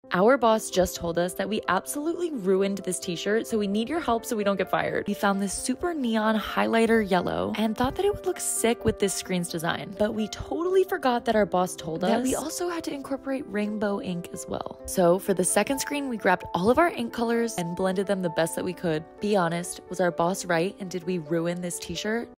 Our boss just told us that we absolutely ruined this t-shirt, so we need your help so we don't get fired. We found this super neon highlighter yellow and thought that it would look sick with this screen's design, but we totally forgot that our boss told us that we also had to incorporate rainbow ink as well. So for the second screen, we grabbed all of our ink colors and blended them the best that we could. Be honest, was our boss right, and did we ruin this t-shirt?